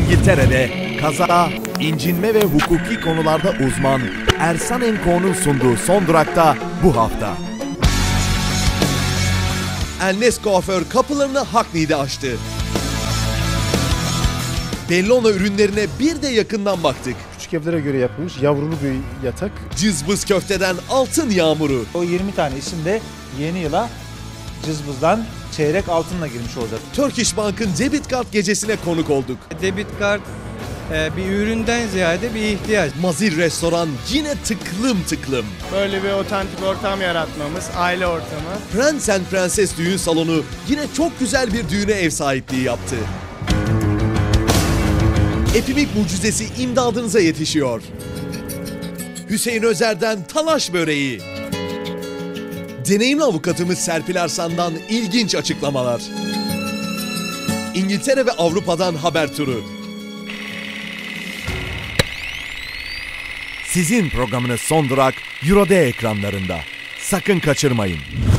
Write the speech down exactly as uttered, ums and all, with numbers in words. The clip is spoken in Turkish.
İngiltere'de kaza, incinme ve hukuki konularda uzman Ersan Enko'nun sunduğu Son Durak'ta bu hafta. Elnes Kuaför kapılarını Hackney'de açtı. Bellona ürünlerine bir de yakından baktık. Küçük evlere göre yapılmış yavrulu bir yatak. Cızbız köfteden altın yağmuru. O yirmi tane isim de yeni yıla cızbızdan çeyrek altınla girmiş olacak. Turkish Bank'ın debit kart gecesine konuk olduk. Debit kart e, bir üründen ziyade bir ihtiyaç. Mazir Restoran yine tıklım tıklım. Böyle bir otantik ortam yaratmamız, aile ortamı. Prens and Prenses düğün salonu yine çok güzel bir düğüne ev sahipliği yaptı. Epimik mucizesi imdadınıza yetişiyor. Hüseyin Özer'den talaş böreği. Deneyimli avukatımız Serpil Arslan'dan ilginç açıklamalar. İngiltere ve Avrupa'dan haber turu. Sizin programınız Son Durak Euro D ekranlarında. Sakın kaçırmayın.